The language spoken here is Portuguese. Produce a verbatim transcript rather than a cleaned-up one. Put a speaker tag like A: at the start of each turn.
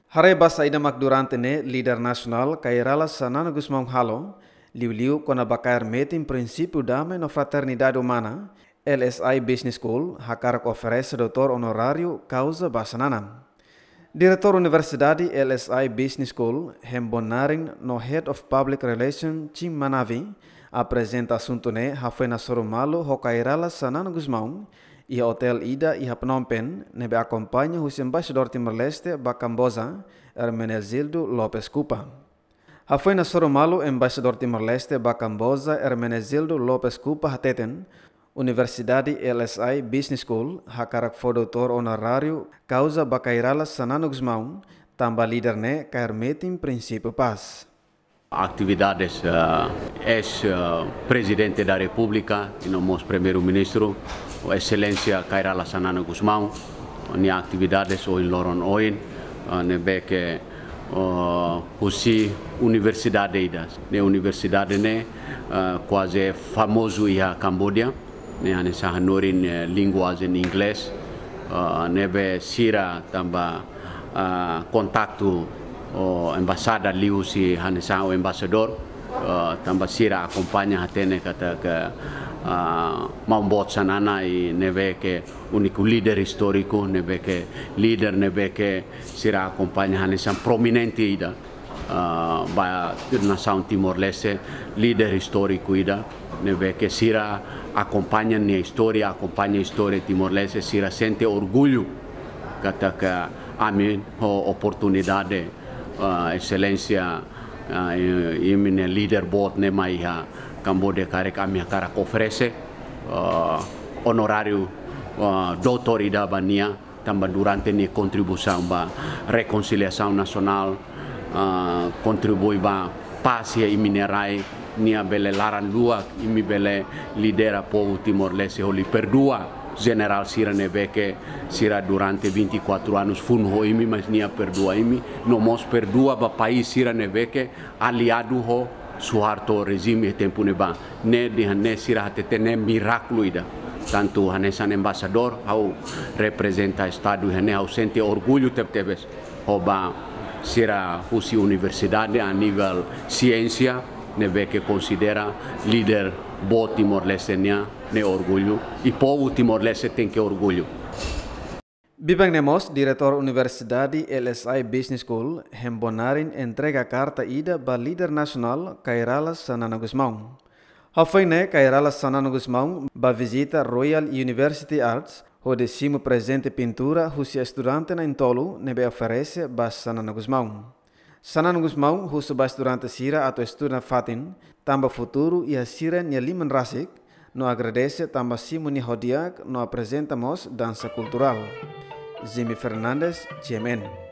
A: Harai basa ida mak durante ne líder nacional Kairala Sanana Gusmão Halo, liu-liu kona bakar meeting princípio damai no fraternidade humana, L S I Business School, hakarak oferece doutor honorário causa basanana. Diretor Universidade L S I Business School, Hembonaring no Head of Public Relations Tim Manavi, apresenta assunto ne hafoi na Soromalo ho Kairala Sanana Gusmão, e Hotel Ida e Phnom Penh, nebe acompanha o embaixador Timor-Leste Bakambosa, Hermenegildo Lopes Cupa. Hafoi na Soromalo, embaixador Timor-Leste Bakambosa, Hermenegildo Lopes Cupa hateten, Universidade L S I Business School, hakarak fo doutor honorário, causa Bakairala Sanana Gusmão, tamba líder ne kair meeting princípio paz.
B: Atividades uh, ex-presidente uh, da República e nosso primeiro-ministro, Excelência Kairala Sanana Gusmão, ni atividades o in loron oin, uh, nebe que uh, usi universidade ida, ne universidade ne uh, quase famoso ia Cambodia, ne ane sahanorin uh, línguas em inglês, uh, nebe sira tamba uh, contato o embaixada liu si hanesa o embaixador uh, tamba sira acompanha hatene kata ke uh, mambot sanana e neve que único líder histórico neve que líder neve que sira acompanha hanesa prominente ida uh, ba nação Timor-Leste líder histórico ida neve que sira acompanha a história acompanha a história Timor-Leste sira sente orgulho kata que amin o oportunidade Uh, excelência uh, e mine líder bot ne mai ha Cambodia karek ami karak oferece uh, honorário uh, doutor ida bania tamba durante ni contribuição ba reconciliação nacional uh, contribui ba paz e minerai nia bele laran dua imi bele lidera povo Timor-Leste holi perdua General Sira Nebeke Sira durante ventiquattro anos funho imi mas nia perdua imi no mos perdua ba país Sira Nebeke aliado ho suharto regime tempo neba ne di hane Sira hatene miraculo ida tanto hanesan embaixador au representa estado hane au sente orgulho tebtebes hoba Sira usi universidade a nível ciência Nebeke considera líder bo Timor-Leste ne orgulho e povo Timor-Leste tem que orgulho.
A: Bibang Nemos, diretor Universidade L S I Business School, Hembonarin entrega carta ida ba líder nacional Kairala Sanana Gusmão. Hafoi ne Kairala Sanana Gusmão ba visita Royal University Arts, o décimo presente pintura husi estudante na Intolo nebe oferece ba Sanana Gusmão. Sanana Gusmão, husu ba estudante sira atau estudante fatin, tamba futuro e a sira nia liman rasik, no agradece tamba simu ni hodiak no apresentamos dança cultural. Jimmy Fernandes, G M N.